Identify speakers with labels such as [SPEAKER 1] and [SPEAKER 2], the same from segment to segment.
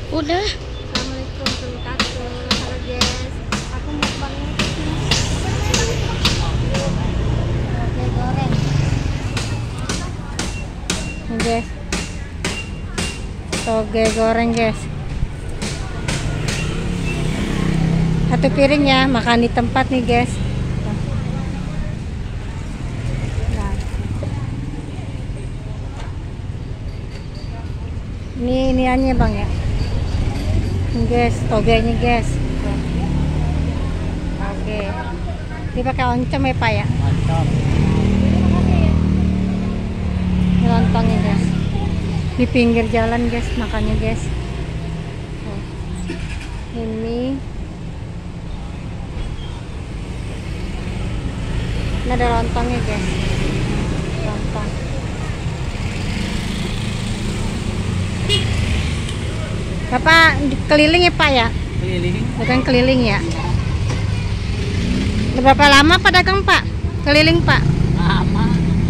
[SPEAKER 1] Udah.
[SPEAKER 2] Assalamualaikum warahmatullahi wabarakatuh. Halo guys, aku mau bangun oke goreng.
[SPEAKER 1] Nih guys, toge goreng guys. Satu piring ya, makan di tempat nih guys. Nah. Ini iniannya bang ya. Ini guys, togenya guys. Oke. Ini pakai oncom ya pak ya. Ini lontongnya guys. Di pinggir jalan guys, makannya guys. Ini ada lontongnya guys. Lontong. Bapak keliling ya pak ya?
[SPEAKER 3] Keliling.
[SPEAKER 1] Bukan keliling ya? Berapa lama pak dagang pak? Keliling pak?
[SPEAKER 3] Lama.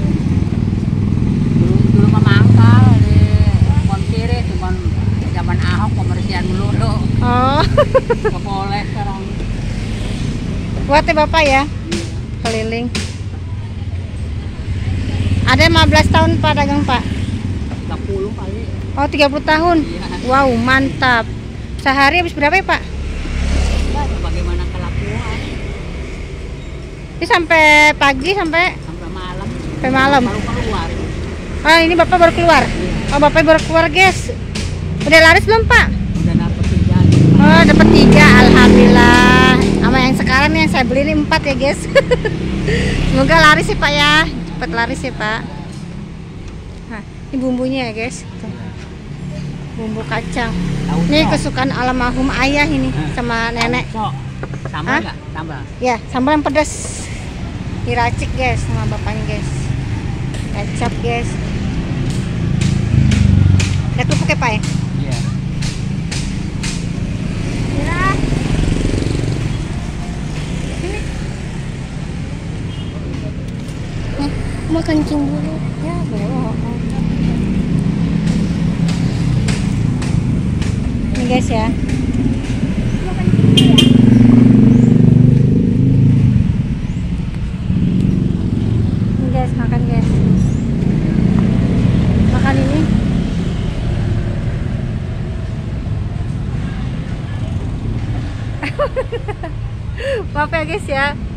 [SPEAKER 3] Dulu mah mangkal di Pontiri, cuman zaman Ahok pembersihan melulu.
[SPEAKER 1] Oh.
[SPEAKER 3] Gak boleh sekarang.
[SPEAKER 1] Buat ya bapak ya? Keliling. Ada 15 tahun pak dagang pak?
[SPEAKER 3] 30 kali.
[SPEAKER 1] Oh 30 tahun?
[SPEAKER 3] Iya.
[SPEAKER 1] Wow mantap. Sehari habis berapa ya pak?
[SPEAKER 3] Bagaimana kelakuan
[SPEAKER 1] Ini sampai pagi sampai
[SPEAKER 3] sampai malam.
[SPEAKER 1] malam.
[SPEAKER 3] Baru keluar.
[SPEAKER 1] Ah ini bapak baru keluar. Oh bapak baru keluar guys. Udah laris belum pak?
[SPEAKER 3] Udah dapet 3.
[SPEAKER 1] Oh dapat 3, alhamdulillah. Sama yang sekarang nih yang saya beli ini 4 ya guys. Semoga laris ya pak ya. Cepat laris ya pak. Nah ini bumbunya ya guys. Tuh. Bumbu kacang. Ini kesukaan almarhum ayah ini sama nenek.
[SPEAKER 3] So, sambal
[SPEAKER 1] Hah?
[SPEAKER 3] nggak? Sambal.
[SPEAKER 1] Ya sambal yang pedas. Diracik guys sama bapaknya guys. Kecap guys. Ada kerupuk ya pak ya?
[SPEAKER 3] Iya.
[SPEAKER 1] Mau kencing dulu. Ya, boleh. Ini guys ya. Ini guys, makan guys. Makan ini. Maaf ya guys ya.